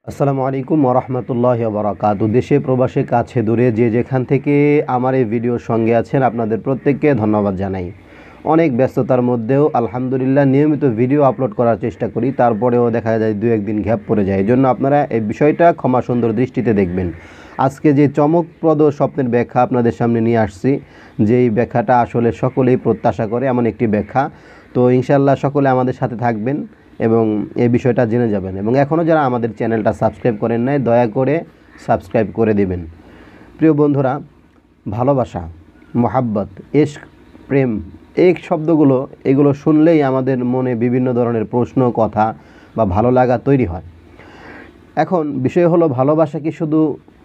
আসসালামু আলাইকুম ওয়া রাহমাতুল্লাহি ওয়া বারাকাতুহু। দেশে প্রবাসে কাছে দূরে যে যেখান থেকে আমার এই ভিডিওর সঙ্গে আছেন আপনাদের প্রত্যেককে ধন্যবাদ জানাই। অনেক ব্যস্ততার মধ্যেও আলহামদুলিল্লাহ নিয়মিত ভিডিও আপলোড করার চেষ্টা করি, তারপরেও দেখা যায় দু একদিন গ্যাপ পড়ে যায়। এজন্য আপনারা এই বিষয়টা ক্ষমা সুন্দর দৃষ্টিতে দেখবেন। আজকে যে চমকপ্রদ স্বপ্নের ব্যাখ্যা আপনাদের সামনে নিয়ে আসছি, যেই ব্যাখ্যাটা আসলে সকলেই প্রত্যাশা করে এমন একটি ব্যাখ্যা। তো ইনশাআল্লাহ সকলে আমাদের সাথে থাকবেন এবং এই বিষয়টা জেনে যাবেন। এবং এখনও যারা আমাদের চ্যানেলটা সাবস্ক্রাইব করেন নাই দয়া করে সাবস্ক্রাইব করে দেবেন। প্রিয় বন্ধুরা, ভালোবাসা, মোহাব্বত, ইশক, প্রেম, এই শব্দগুলো এগুলো শুনলেই আমাদের মনে বিভিন্ন ধরনের প্রশ্ন, কথা বা ভালো লাগা তৈরি হয়। এখন বিষয় হলো, ভালোবাসা কি শুধু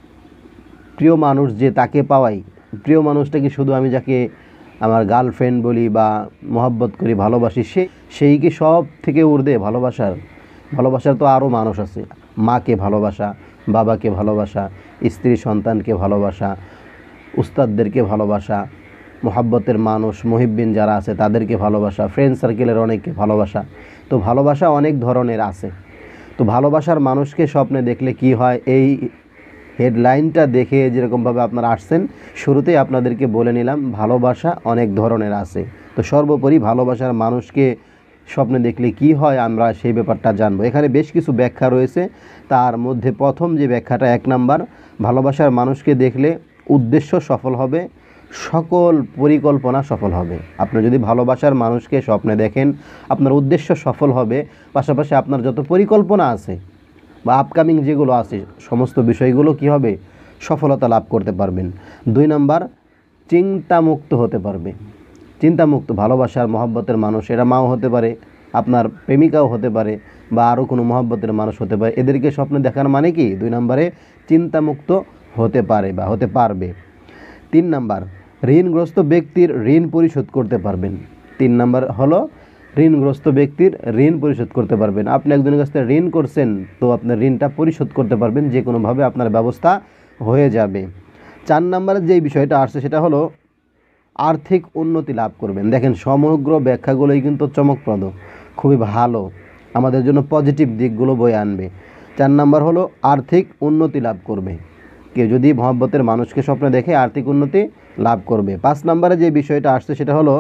প্রিয় মানুষ যে তাকে পাওয়াই? প্রিয় মানুষটা কি শুধু আমি যাকে আমার গার্লফ্রেন্ড বলি বা মহব্বত করি, ভালোবাসি, সেই কি সব থেকে ঊর্ধ্বে ভালোবাসার তো আরও মানুষ আছে। মাকে ভালোবাসা, বাবাকে ভালোবাসা, স্ত্রী সন্তানকে ভালোবাসা, উস্তাদদেরকে ভালোবাসা, মহব্বতের মানুষ মুহিব্বিন যারা আছে তাদেরকে ভালোবাসা, ফ্রেন্ড সার্কেলের অনেককে ভালোবাসা। তো ভালোবাসা অনেক ধরনের আছে। তো ভালোবাসার মানুষকে স্বপ্নে দেখলে কি হয়, এই হেডলাইনটা দেখে যেরকমভাবে আপনারা আসছেন, শুরুতেই আপনাদেরকে বলে নিলাম ভালোবাসা অনেক ধরনের আছে। তো সর্বোপরি ভালোবাসার মানুষকে স্বপ্নে দেখলে কি হয় আমরা সেই ব্যাপারটা জানবো। এখানে বেশ কিছু ব্যাখ্যা রয়েছে, তার মধ্যে প্রথম যে ব্যাখ্যাটা, 1 নাম্বার, ভালোবাসার মানুষকে দেখলে উদ্দেশ্য সফল হবে, সকল পরিকল্পনা সফল হবে। আপনি যদি ভালোবাসার মানুষকে স্বপ্নে দেখেন, আপনার উদ্দেশ্য সফল হবে, পাশাপাশি আপনার যত পরিকল্পনা আছে বা আপকামিং যেগুলো আছে সমস্ত বিষয়গুলো কি হবে, সফলতা লাভ করতে পারবেন। 2 নাম্বার, চিন্তামুক্ত হতে পারবে। চিন্তামুক্ত ভালোবাসার মহব্বতের মানুষ, এরা মাও হতে পারে, আপনার প্রেমিকাও হতে পারে, বা আরও কোনো মহব্বতের মানুষ হতে পারে। এদেরকে স্বপ্নে দেখার মানে কি, 2 নম্বরে চিন্তামুক্ত হতে পারে বা হতে পারবে। 3 নাম্বার, ঋণগ্রস্ত ব্যক্তির ঋণ পরিশোধ করতে পারবেন। 3 নাম্বার হলো ঋণগ্রস্ত ব্যক্তির ঋণ পরিশোধ করতে পারবেন। আপনি একজনের কাছ থেকে ঋণ করছেন, তো আপনার ঋণটা পরিশোধ করতে পারবেন, যে কোনোভাবে আপনার ব্যবস্থা হয়ে যাবে। 4 নাম্বারে যেই বিষয়টা আসছে সেটা হলো আর্থিক উন্নতি লাভ করবেন। দেখেন, সমগ্র ব্যাখ্যাগুলোই কিন্তু চমকপ্রদ, খুবই ভালো, আমাদের জন্য পজিটিভ দিকগুলো বয়ে আনবে। 4 নাম্বার হলো আর্থিক উন্নতি লাভ করবে। কেউ যদি মহব্বতের মানুষকে স্বপ্নে দেখে আর্থিক উন্নতি লাভ করবে। 5 নাম্বারে যে বিষয়টা আসছে সেটা হলো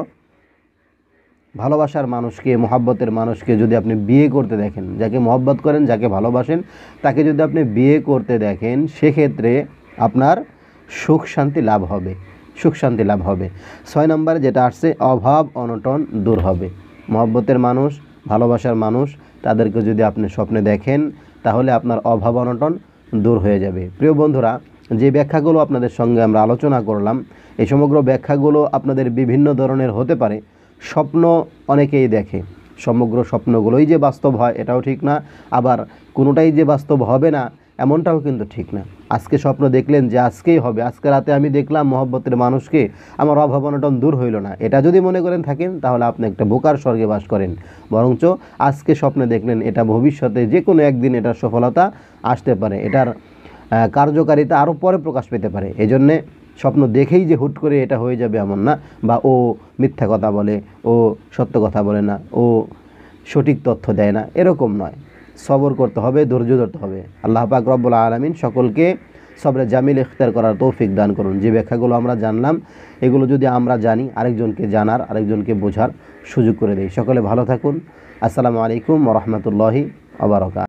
ভালোবাসার মানুষকে, মহব্বতের মানুষকে যদি আপনি বিয়ে করতে দেখেন, যাকে মহব্বত করেন, যাকে ভালোবাসেন, তাকে যদি আপনি বিয়ে করতে দেখেন, সেক্ষেত্রে আপনার সুখ শান্তি লাভ হবে, সুখ শান্তি লাভ হবে। 6 নম্বরে যেটা আসছে, অভাব অনটন দূর হবে। মহব্বতের মানুষ, ভালোবাসার মানুষ, তাদেরকে যদি আপনি স্বপ্নে দেখেন, তাহলে আপনার অভাব অনটন দূর হয়ে যাবে। প্রিয় বন্ধুরা, যে ব্যাখ্যাগুলো আপনাদের সঙ্গে আমরা আলোচনা করলাম, এই সমগ্র ব্যাখ্যাগুলো আপনাদের বিভিন্ন ধরনের হতে পারে। স্বপ্ন অনেকেই দেখে, সমগ্র স্বপ্নগুলোই যে বাস্তব হয় এটাও ঠিক না, আবার কোনোটাই যে বাস্তব হবে না এমনটাও কিন্তু ঠিক না। আজকে স্বপ্ন দেখলেন যে আজকেই হবে, আজকে রাতে আমি দেখলাম মহব্বতের মানুষকে, আমার অভাব অনটন দূর হইল না, এটা যদি মনে করেন থাকেন, তাহলে আপনি একটা বোকার স্বর্গে বাস করেন। বরঞ্চ আজকে স্বপ্নে দেখলেন, এটা ভবিষ্যতে যে কোনো একদিন এটার সফলতা আসতে পারে, এটার কার্যকারিতা আরও পরে প্রকাশ পেতে পারে। এজন্যে স্বপ্ন দেখেই যে হুট করে এটা হয়ে যাবে এমন না, বা ও মিথ্যা কথা বলে, ও সত্য কথা বলে না, ও সঠিক তথ্য দেয় না, এরকম নয়। সবর করতে হবে, ধৈর্য ধরতে হবে। আল্লাহ পাক রব্বুল আলামিন সকলকে সবরে জামিল ইখতিয়ার করার তৌফিক দান করুন। যে ব্যাখ্যাগুলো আমরা জানলাম, এগুলো যদি আমরা জানি, আরেকজনকে জানার, আরেকজনকে বোঝার সুযোগ করে দেই। সকলে ভালো থাকুন। আসসালামু আলাইকুম ওয়া রাহমাতুল্লাহি ওয়া বারাকাতুহু।